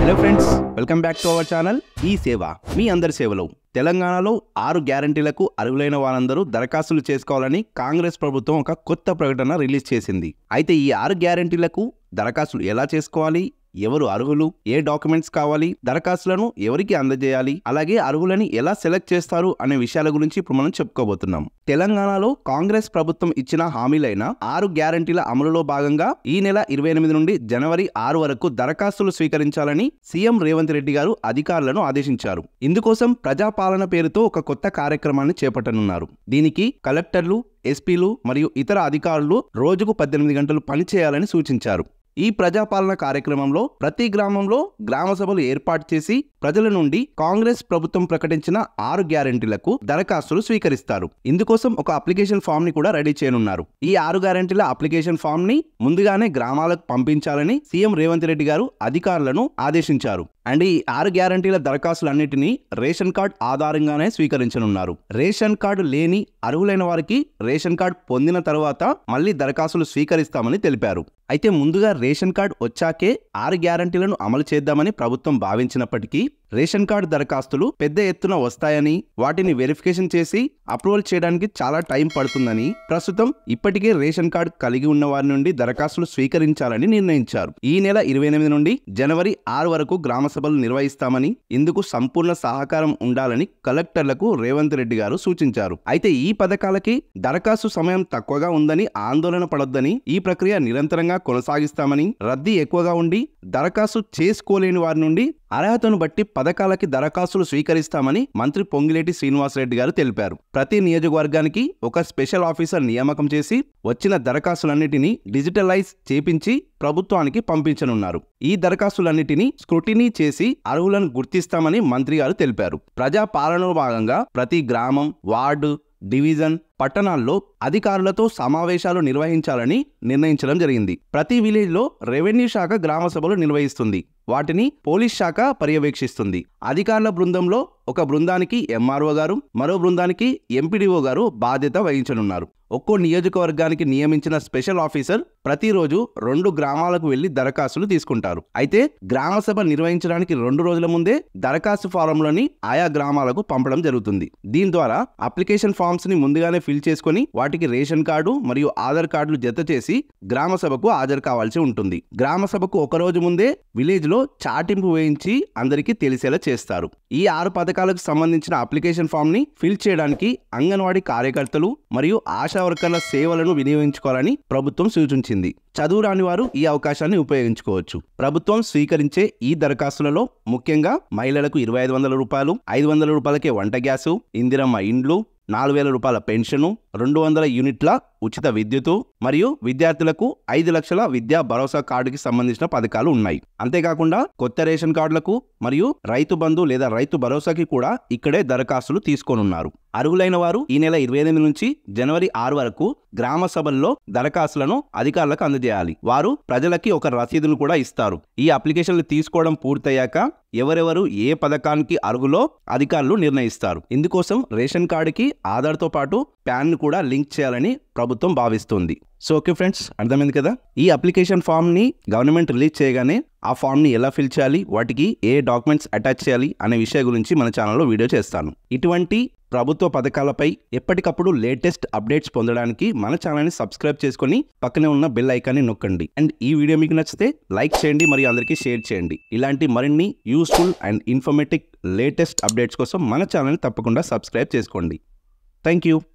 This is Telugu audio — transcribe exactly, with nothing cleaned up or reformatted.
Hello friends, welcome back to our channel ఈ సేవ మీ అందరి సేవలో. తెలంగాణలో ఆరు గ్యారంటీలకు అర్హులైన వారందరూ దరఖాస్తులు చేసుకోవాలని కాంగ్రెస్ ప్రభుత్వం ఒక కొత్త ప్రకటన రిలీజ్ చేసింది. అయితే ఈ ఆరు గ్యారంటీలకు దరఖాస్తులు ఎలా చేసుకోవాలి, ఎవరు అర్హులు, ఏ డాక్యుమెంట్స్ కావాలి, దరఖాస్తులను ఎవరికి అందజేయాలి, అలాగే అర్హులని ఎలా సెలెక్ట్ చేస్తారు అనే విషయాల గురించి ఇప్పుడు మనం చెప్పుకోబోతున్నాం. తెలంగాణలో కాంగ్రెస్ ప్రభుత్వం ఇచ్చిన హామీలైన ఆరు గ్యారంటీల అమలులో భాగంగా ఈ నెల ఇరవై ఎనిమిది నుండి జనవరి ఆరు వరకు దరఖాస్తులు స్వీకరించాలని సీఎం రేవంత్ రెడ్డి గారు అధికారులను ఆదేశించారు. ఇందుకోసం ప్రజాపాలన పేరుతో ఒక కొత్త కార్యక్రమాన్ని చేపట్టనున్నారు. దీనికి కలెక్టర్లు, ఎస్పీలు మరియు ఇతర అధికారులు రోజుకు పద్దెనిమిది గంటలు పనిచేయాలని సూచించారు. ఈ ప్రజాపాలన కార్యక్రమంలో ప్రతి గ్రామంలో గ్రామ సభలు ఏర్పాటు చేసి ప్రజల నుండి కాంగ్రెస్ ప్రభుత్వం ప్రకటించిన ఆరు గ్యారెంటీలకు దరఖాస్తులు స్వీకరిస్తారు. ఇందుకోసం ఒక అప్లికేషన్ ఫామ్ ని కూడా రెడీ చేయనున్నారు. ఈ ఆరు గ్యారెంటీల అప్లికేషన్ ఫామ్ ని ముందుగానే గ్రామాలకు పంపించాలని సీఎం రేవంత్ రెడ్డి గారు అధికారులను ఆదేశించారు. అండ్ ఈ ఆరు గ్యారంటీల దరఖాస్తులన్నిటినీ రేషన్ కార్డు ఆధారంగానే స్వీకరించనున్నారు. రేషన్ కార్డు లేని అర్హులైన వారికి రేషన్ కార్డు పొందిన తర్వాత మళ్లీ దరఖాస్తులు స్వీకరిస్తామని తెలిపారు. అయితే ముందుగా రేషన్ కార్డు వచ్చాకే ఆరు గ్యారంటీలను అమలు చేద్దామని ప్రభుత్వం భావించినప్పటికీ రేషన్ కార్డు దరఖాస్తులు పెద్ద ఎత్తున వస్తాయని, వాటిని వెరిఫికేషన్ చేసి అప్రూవల్ చేయడానికి చాలా టైం పడుతుందని, ప్రస్తుతం ఇప్పటికే రేషన్ కార్డు కలిగి ఉన్న వారి నుండి దరఖాస్తులు స్వీకరించాలని నిర్ణయించారు. ఈ నెల ఇరవై ఎనిమిది నుండి జనవరి ఆరు వరకు గ్రామ సభలు నిర్వహిస్తామని, ఇందుకు సంపూర్ణ సహకారం ఉండాలని కలెక్టర్లకు రేవంత్ రెడ్డి గారు సూచించారు. అయితే ఈ పథకాలకి దరఖాస్తు సమయం తక్కువగా ఉందని ఆందోళన పడొద్దని, ఈ ప్రక్రియ నిరంతరంగా కొనసాగిస్తామని, రద్దీ ఎక్కువగా ఉండి దరఖాస్తు చేసుకోలేని వారి నుండి అర్హతను బట్టి పథకాలకి దరఖాస్తులు స్వీకరిస్తామని మంత్రి పొంగిలేటి శ్రీనివాసరెడ్డి గారు తెలిపారు. ప్రతి నియోజకవర్గానికి ఒక స్పెషల్ ఆఫీసర్ నియామకం చేసి వచ్చిన దరఖాస్తులన్నిటినీ డిజిటలైజ్ చేపించి ప్రభుత్వానికి పంపించనున్నారు. ఈ దరఖాస్తులన్నిటినీ స్క్రూటినీ చేసి అర్హులను గుర్తిస్తామని మంత్రి గారు తెలిపారు. ప్రజా పాలనలో భాగంగా ప్రతి గ్రామం, వార్డు, డివిజన్, పట్టణాల్లో అధికారులతో సమావేశాలు నిర్వహించాలని నిర్ణయించడం జరిగింది. ప్రతి విలేజ్ లో రెవెన్యూ శాఖ గ్రామ సభలు నిర్వహిస్తుంది. వాటిని పోలీస్ శాఖ పర్యవేక్షిస్తుంది. అధికారుల బృందంలో ఒక బృందానికి ఎంఆర్ఓ గారు, మరో బృందానికి ఎంపీడీఓ గారు బాధ్యత వహించనున్నారు. ఒక్కో నియోజకవర్గానికి నియమించిన స్పెషల్ ఆఫీసర్ ప్రతిరోజు రెండు గ్రామాలకు వెళ్లి దరఖాస్తులు తీసుకుంటారు. అయితే గ్రామ సభ నిర్వహించడానికి రెండు రోజుల ముందే దరఖాస్తు ఫారంలని ఆయా గ్రామాలకు పంపడం జరుగుతుంది. దీని ద్వారా అప్లికేషన్ ఫామ్స్ ని ముందుగానే ఫిల్ చేసుకుని వాటికి రేషన్ కార్డు మరియు ఆధార్ కార్డులు జత చేసి గ్రామ సభకు హాజరు కావాల్సి ఉంటుంది. గ్రామ సభకు ఒక రోజు ముందే విలేజ్ లో చాటింపు వేయించి అందరికీ తెలిసేలా చేస్తారు. ఈ ఆరు పథకాలకు సంబంధించిన అప్లికేషన్ ఫామ్ ని ఫిల్ చేయడానికి అంగన్వాడీ కార్యకర్తలు మరియు ఆశా వర్కర్ల సేవలను వినియోగించుకోవాలని ప్రభుత్వం సూచించింది. చదువు రాని వారు ఈ అవకాశాన్ని ఉపయోగించుకోవచ్చు. ప్రభుత్వం స్వీకరించే ఈ దరఖాస్తులలో ముఖ్యంగా మహిళలకు ఇరవై ఐదు వందల రూపాయలు, ఐదు వందల రూపాయలకే వంట గ్యాసు, ఇందిరమ్మ ఇండ్లు, నాలుగు వేల రూపాయల పెన్షను, రెండు వందల యూనిట్ల ఉచిత విద్యుత్ మరియు విద్యార్థులకు ఐదు లక్షల విద్యా భరోసా కార్డుకి సంబంధించిన పథకాలు ఉన్నాయి. అంతేకాకుండా కొత్త రేషన్ కార్డులకు మరియు రైతు బంధు లేదా రైతు భరోసాకి కూడా ఇక్కడే దరఖాస్తులు తీసుకోనున్నారు. అర్హులైన వారు ఈ నెల ఇరవై ఎనిమిది నుంచి జనవరి ఆరు వరకు గ్రామ సభల్లో దరఖాస్తులను అధికారులకు అందజేయాలి. వారు ప్రజలకి ఒక రసీదును కూడా ఇస్తారు. ఈ అప్లికేషన్లు తీసుకోవడం పూర్తయ్యాక ఎవరెవరు ఏ పథకానికి అర్హులో అధికారులు నిర్ణయిస్తారు. ఇందుకోసం రేషన్ కార్డుకి ఆధార్తో పాటు ప్యాన్ ను కూడా లింక్ చేయాలని ప్రభుత్వం భావిస్తుంది. సో ఓకే ఫ్రెండ్స్, అర్థమైంది కదా. ఈ అప్లికేషన్ ఫామ్ ని గవర్నమెంట్ రిలీజ్ చేయగానే ఆ ఫామ్ ని ఎలా ఫిల్ చేయాలి, వాటికి ఏ డాక్యుమెంట్స్ అటాచ్ చేయాలి అనే విషయం గురించి మన ఛానల్లో వీడియో చేస్తాను. ఇటువంటి ప్రభుత్వ పథకాలపై ఎప్పటికప్పుడు లేటెస్ట్ అప్డేట్స్ పొందడానికి మన ఛానల్ని సబ్స్క్రైబ్ చేసుకుని పక్కనే ఉన్న బెల్ ఐకాన్ని నొక్కండి. అండ్ ఈ వీడియో మీకు నచ్చితే లైక్ చేయండి మరియు అందరికీ షేర్ చేయండి. ఇలాంటి మరిన్ని useful and informative latest updates కోసం మన ఛానల్ని తప్పకుండా సబ్స్క్రైబ్ చేసుకోండి. Thank you.